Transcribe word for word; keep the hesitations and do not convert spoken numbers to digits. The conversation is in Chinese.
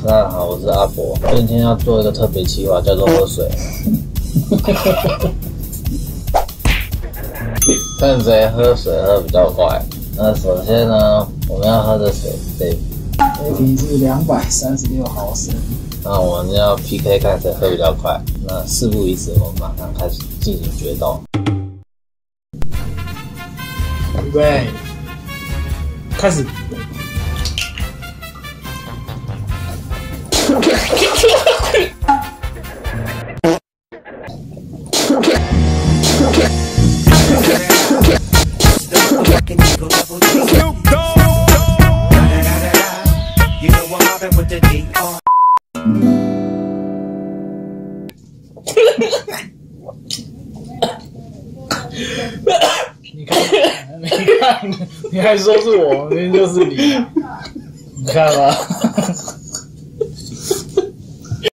大家好，我是阿伯。今天要做一个特别企划，叫做喝水。看谁喝水喝比较快。那首先呢，我们要喝的水这这瓶是两百三十六毫升。 那我们要 P K 看谁喝比较快。那事不宜迟，我们马上开始进行决斗。 预备，开始。你看，你看，你还说是我，明明就是你，你看吧。